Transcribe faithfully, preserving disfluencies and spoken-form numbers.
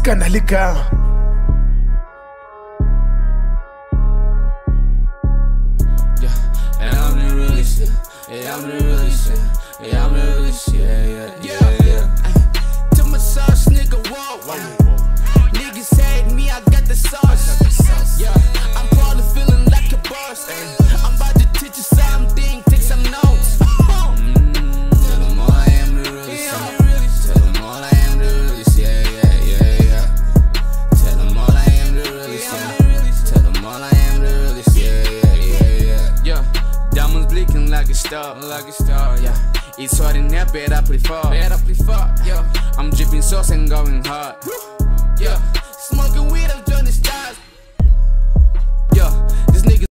Scandalica. Yeah, and I'm the realest, yeah, I'm the realest, yeah, I'm the realest, yeah, yeah, yeah, yeah. To my sauce, nigga, whoa. Niggas hate me, I got the sauce. Yeah, I'm probably feeling like a boss. I'm about to teach you something, take some notes. Tell them all I am the realest, tell them all I am the realest, yeah, yeah, yeah, yeah. Tell them all I am the realest, yeah. Tell them all I am the realest, yeah, yeah, yeah, yeah. Yeah, diamonds blinking like a star, like a star, yeah. It's hard in there, but I prefer, but I prefer, yeah. I'm dripping sauce and going hard.